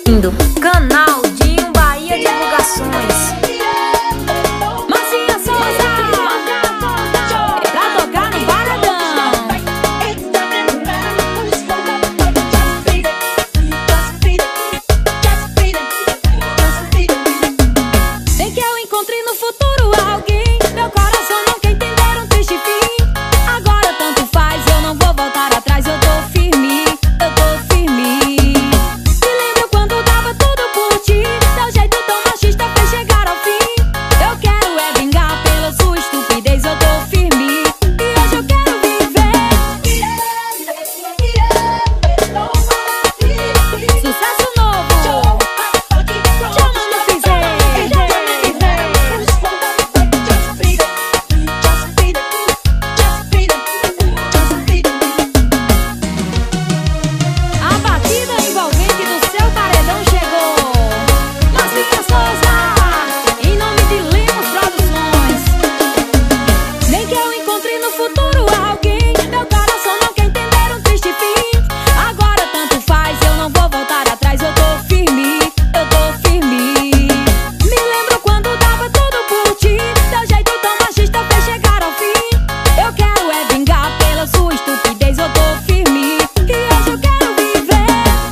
Do canal Dinho Bahia Divulgações. Marcinha Souza é pra tocar no paredão. Sem que eu encontre no futuro alguém, meu coração não quer entender um triste fim. Agora tanto faz, eu não vou voltar atrás, eu tô firme, eu tô firme. Teu jeito tão machista fez chegar ao fim. Eu quero é vingar pela sua estupidez. Eu tô firme e hoje eu quero viver. Sucesso novo, chama no piseiro. A batida envolvente do seu paredão chegou. Marcinha Souza, em nome de Lemos Produções. Nem que eu encontre no futuro alguém, meu coração não quer entender um triste fim. Agora tanto faz, eu não vou voltar atrás, eu tô firme, eu tô firme. Me lembro quando dava tudo por ti, teu jeito tão machista fez chegar ao fim. Eu quero é vingar pela sua estupidez, eu tô firme e hoje eu quero viver.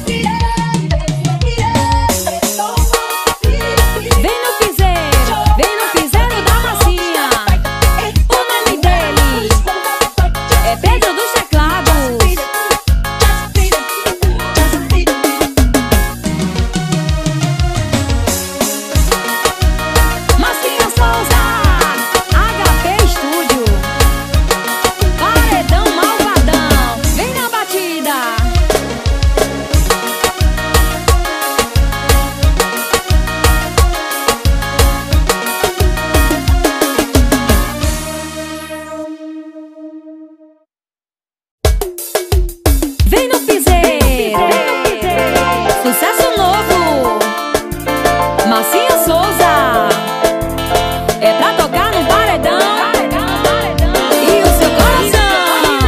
Vem no piseiro da Marcinha. O nome dele é Pedro dos Teclados. Marcinha Souza, HP Estúdio, paredão malvadão. Vem na batida. Vem no piseiro, sucesso novo. Marcinha Souza é pra tocar no paredão e o seu coração.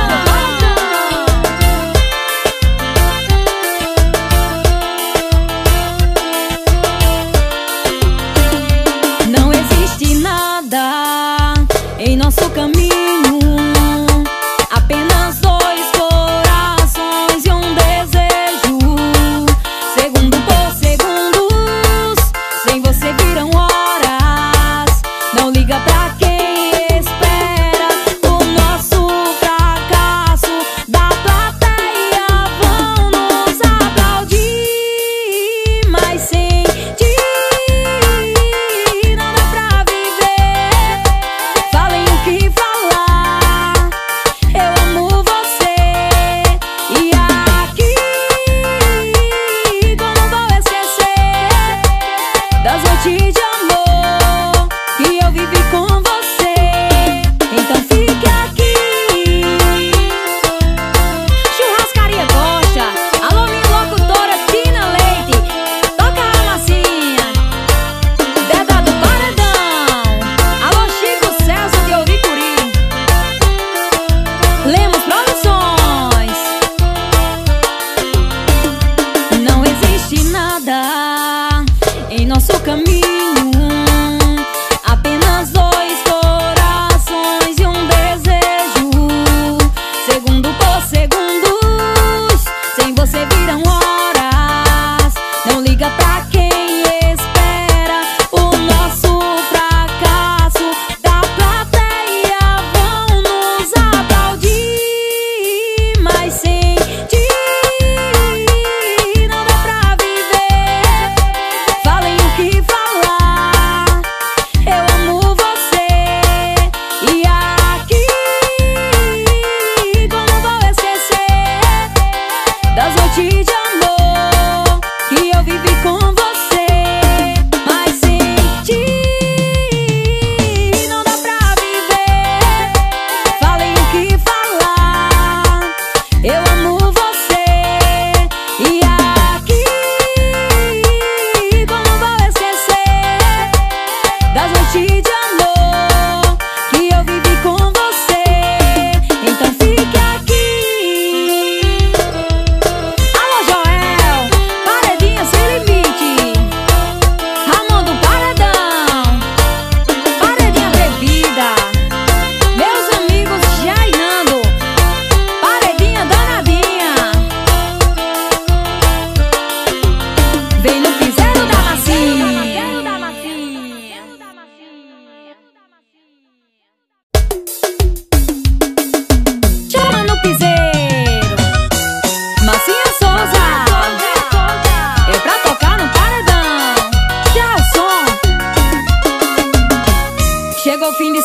Não existe nada em nosso caminho, apenas dois corações e um desejo. Segundo por segundos, sem você viram horas. Não liga pra quem espera o nosso fracasso. Da plateia vão nos aplaudir, mas sem ti não dá pra viver. Falem o que falar, eu amo você. E aqui, como vou esquecer das noites de amor que eu vivi com você? Então fique aqui. Churrascaria Costa, alô minha locutora Tina Leite, toca a Marcinha. Deda do Paredão, alô Chico Celso de Ouricuri. Lemos Produções. Não existe nada em nosso caminho, apenas dois corações e um desejo. Segundo por segundos, sem você viram horas. Não liga pra quem espera o nosso fracasso. Da plateia vão nos aplaudir, mas sem ti não dá pra viver.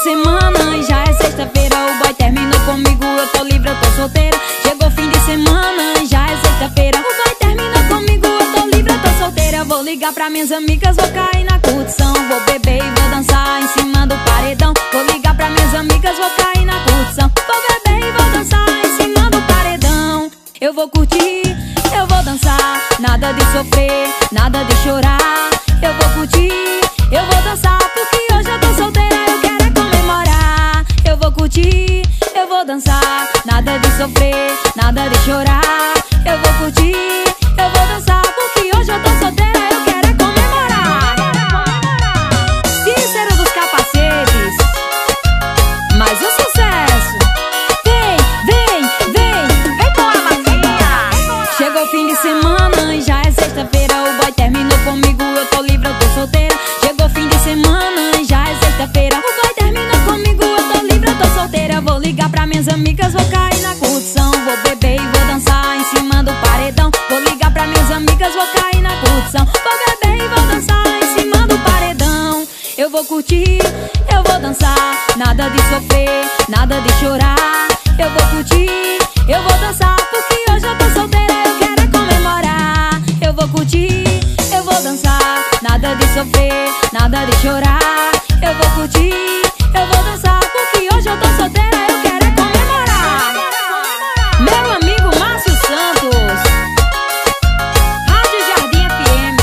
semana e já é sexta-feira. O boy terminou comigo, eu tô livre, eu tô solteira. Chegou fim de semana e já é sexta-feira. O boy terminou comigo, eu tô livre, eu tô solteira. Vou ligar pra minhas amigas, vou cair na curtição. Vou beber e vou dançar em cima do paredão. Vou ligar pra minhas amigas, vou cair na curtição. Vou beber e vou dançar em cima do paredão. Eu vou curtir, eu vou dançar. Nada de sofrer, nada de chorar. Eu vou curtir, eu vou dançar. Porque hoje eu tô solteira, eu quero é comemorar. Eu vou curtir, eu vou dançar. Nada de sofrer, nada de chorar. Eu vou curtir, eu vou dançar. Porque hoje eu tô solteira, eu quero é comemorar. Cícero dos Capacetes, mais um sucesso. Vem, vem, vem, vem com a massinha. Chegou o fim de semana e já é sexta-feira. O boy terminou comigo, eu tô livre, eu tô solteira. Chegou o fim de semana e já é sexta-feira. O boy terminou comigo, eu tô livre, eu tô solteira. Vou ligar pra minhas amigas, vou cair na curtição. Vou beber e vou dançar em cima do paredão. Vou ligar pra minhas amigas, vou cair na curtição. Vou beber e vou dançar em cima do paredão. Eu vou curtir, eu vou dançar. Nada de sofrer, nada de chorar. Eu vou curtir, eu vou dançar. Porque hoje eu tô solteira, eu quero é comemorar. Eu vou curtir, eu vou dançar. Nada de sofrer, nada de chorar. Eu vou curtir, eu vou dançar. Porque hoje eu tô solteira, eu quero é comemorar. Meu amigo Márcio Santos, Rádio Jardim FM.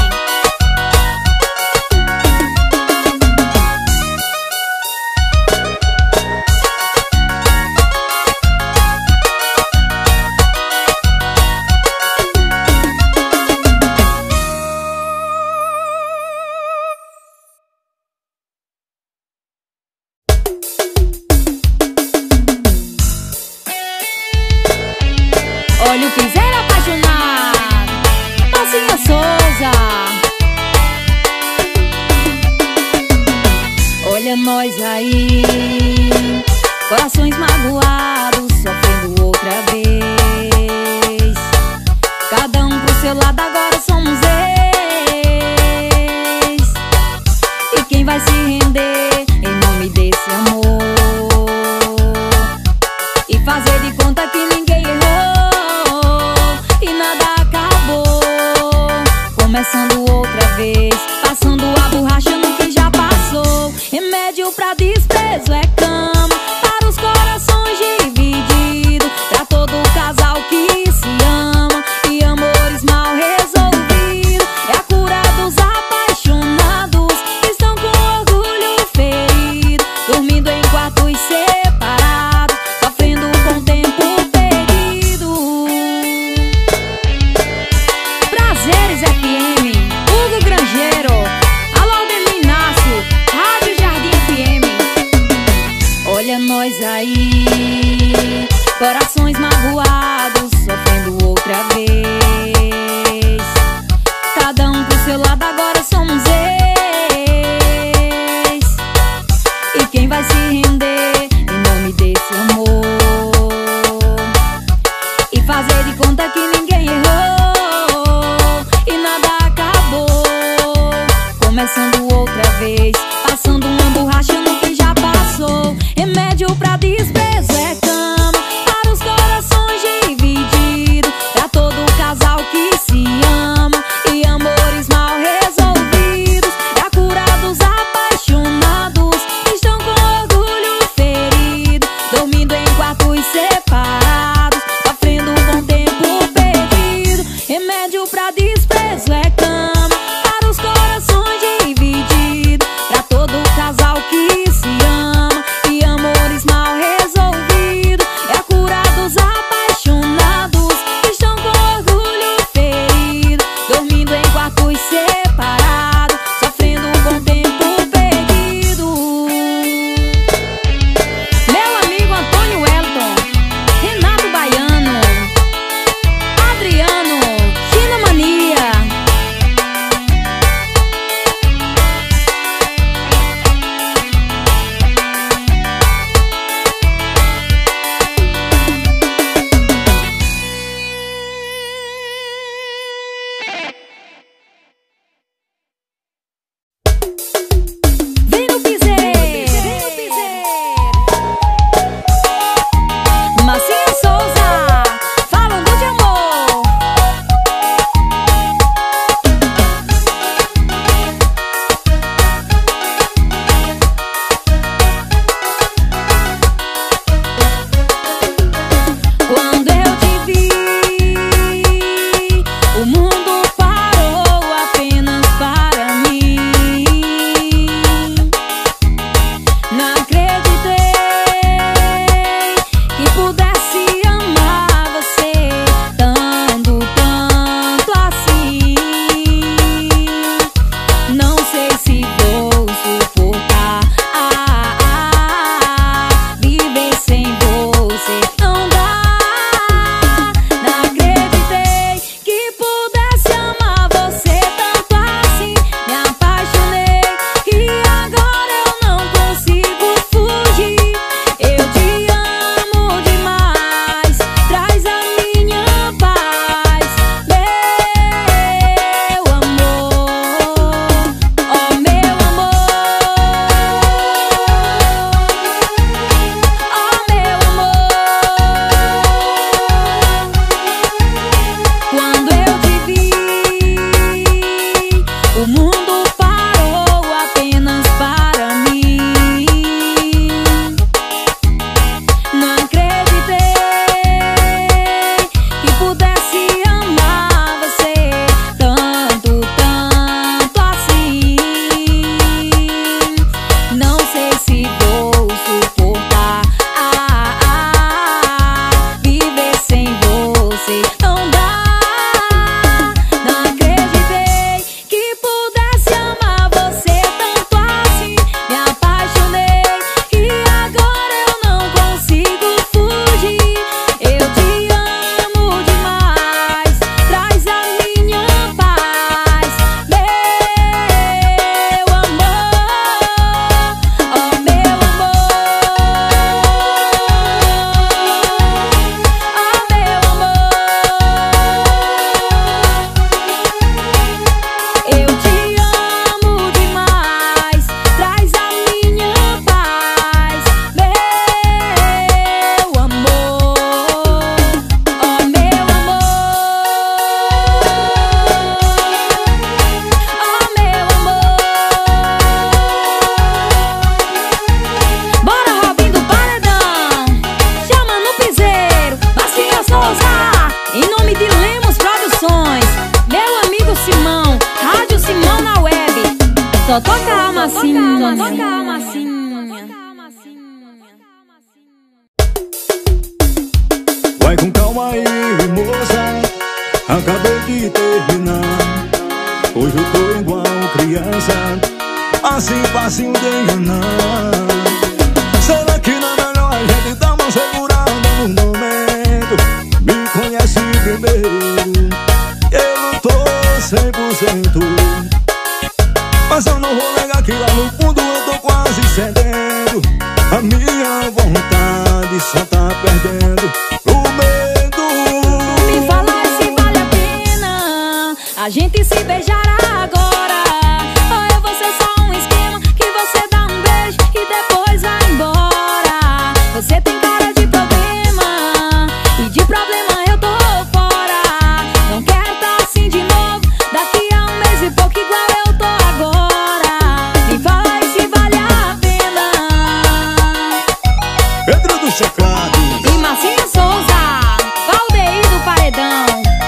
Olha o piseiro apaixonado, Marcinha Souza. Olha nós aí, corações magoados, sofrendo outra vez. Cada um pro seu lado, agora somos ex. E quem vai se render em nome desse amor? E fazer de conta que ninguém errou e nada acabou. Começando outra vez, passando a borracha no que já passou. Remédio pra desprezo é cama para os corações divididos. Pra todo casal que se ama e amores mal resolvidos. É a cura dos apaixonados que estão com orgulho ferido, dormindo em quartos separados, sofrendo com o tempo perdido. Prazeres FM, Hugo Grangeiro, alô Aldemir Inácio, Rádio Jardim FM. Olha nós aí, corações magoados, sofrendo outra vez. Cada um pro seu lado, agora somos ex. E quem vai se render em nome desse amor? E fazer de conta que ninguém errou e nada acabou. Começando outra vez, passando uma borracha no que já passou. Remédio pra desprezo é cama para os corações divididos. Pra todo casal que se ama e amores mal resolvidos. É a cura dos apaixonados que estão com orgulho ferido, dormindo em quartos separados, sofrendo com o tempo perdido. Remédio pra desprezo é cama para os corações divididos. Pra todo casal que se ama e amores mal resolvidos. É a cura dos apaixonados que estão com orgulho ferido, dormindo em quartos separados, sofrendo com o tempo perdido. Meu amigo Antônio Wellington, Renato Baiano, Adriano, China Mania, Simão, Rádio Simão na web. Só toca a massinha, só toca a massinha. Vai com calma aí, moça, acabei de terminar. Hoje eu tô igual criança, assim facinho de enganar. Será que não é melhor a gente dar uma segurada no momento? Me conhece primeiro, eu tô 100%. Mas eu não vou negar que lá no fundo eu tô quase cedendo. A minha vontade só tá perdendo o medo. Me fala se vale a pena a gente se beijar agora, ou eu vou ser só um esquema que você dá um beijo e depois vai embora. Você tem cara de problema, e de problema eu tô fora. Não quero tá assim de novo, daqui a um mês e pouco igual eu tô agora. Me fala se vale a pena. Pedro do Checlado E Marcinha Souza, Valdeir do Paredão.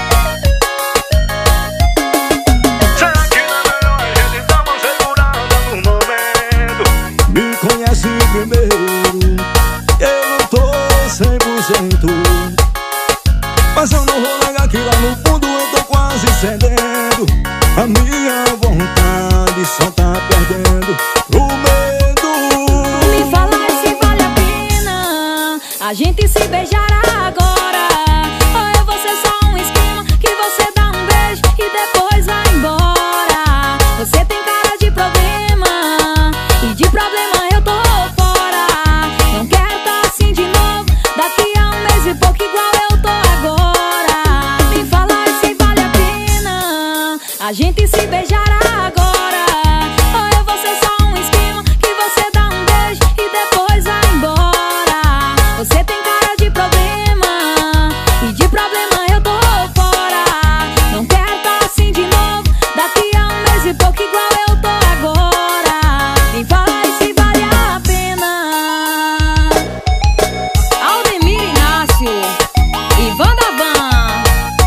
Será que não é melhor a gente dar uma segurada no momento? Me conhece primeiro, eu tô 100%. Mas eu não vou negar que lá no fundo eu tô quase cedendo. A minha vontade só tá perdendo o medo. Me fala se vale a pena a gente se beijar agora, ou eu vou ser só um esquema que você dá um beijo e depois vai embora. Você tem cara de problema, e de problema eu tô fora. Não quero tá assim de novo, daqui a um mês e pouco igual eu tô agora. Me fala se vale a pena a gente se beijar agora, ou eu vou ser só um esquema que você dá um beijo e depois vai embora. Você tem cara de problema, e de problema eu tô fora. Não quero tá assim de novo, daqui a um mês e pouco igual eu tô agora. Me fala se vale a pena. Aldemir Inácio, Ivan da Van,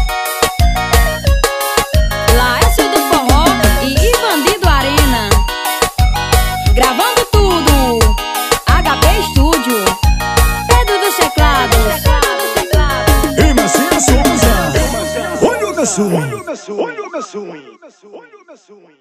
Laércio do Forró e Ivandido Arena. Gravando tudo, HP Estúdio, Pedro dos Teclados. E Marcinha Souza, olha o meu swing, olha o meu swing, olha o meu swing, olha o meu swing.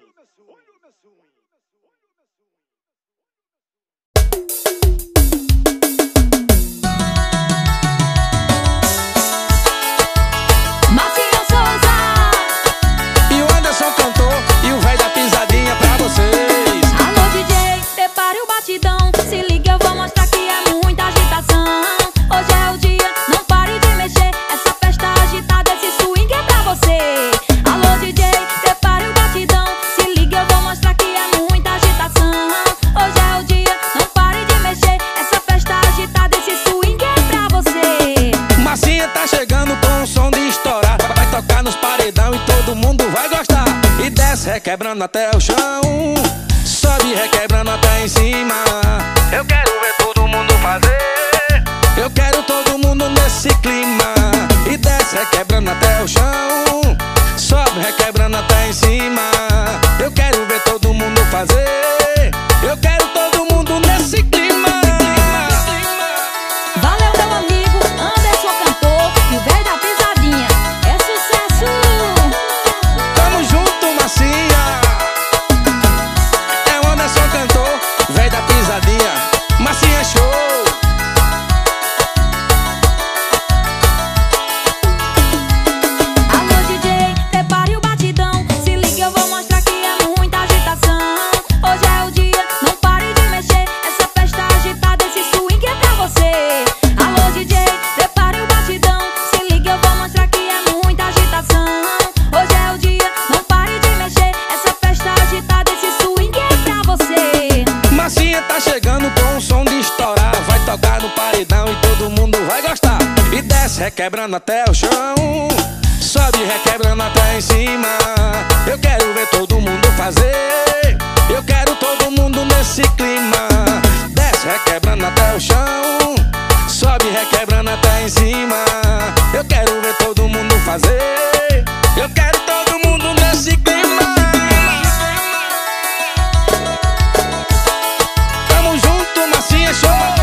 Marcinha Souza, E o Anderson cantou e o velho da pisadinha pra vocês. alô DJ, prepare o batidão. Se liga, eu vou mostrar que é muita agitação. Hoje é o dia, não pare de mexer. Essa festa agitada, esse swing é pra você. Alô DJ, prepare o batidão. Se liga, eu vou mostrar que é muita agitação. Hoje é o dia, não pare de mexer. Essa festa agitada, esse swing é pra você. Marcinha tá chegando com o som de estourar. Vai tocar nos paredão e todo mundo vai gostar. E desce requebrando até o chão, sobe requebrando até em cima. Eu quero ver todo mundo fazer, eu quero todo mundo nesse clima. E desce requebrando até o chão, sobe requebrando até em cima. Eu quero ver todo mundo fazer, eu quero todo mundo nesse clima. Valeu, meu amigo Anderson cantor e o velho da pisadinha. É sucesso! Tamo junto, Marcinha. É o Anderson cantor, velho da pisadinha. Marcinha é show. Alô DJ, prepare o batidão. Se liga, eu vou mostrar que é muita agitação. Hoje é o dia, não pare de mexer. Essa festa agitada, esse swing é pra você. Alô DJ, prepare o batidão. Se liga, eu vou mostrar que é muita agitação. Hoje é o dia, não pare de mexer. Essa festa agitada, esse swing é pra você. Marcinha tá chegando com o som de estourar. Vai tocar no paredão e todo mundo vai gostar. E desce requebrando até o chão, sobe requebrando até em cima. Eu quero ver todo mundo fazer, eu quero todo mundo nesse clima. Desce requebrando até o chão, sobe requebrando até em cima. Eu quero ver todo mundo fazer, eu quero todo mundo nesse se queimar. Tamo junto, massinha, show.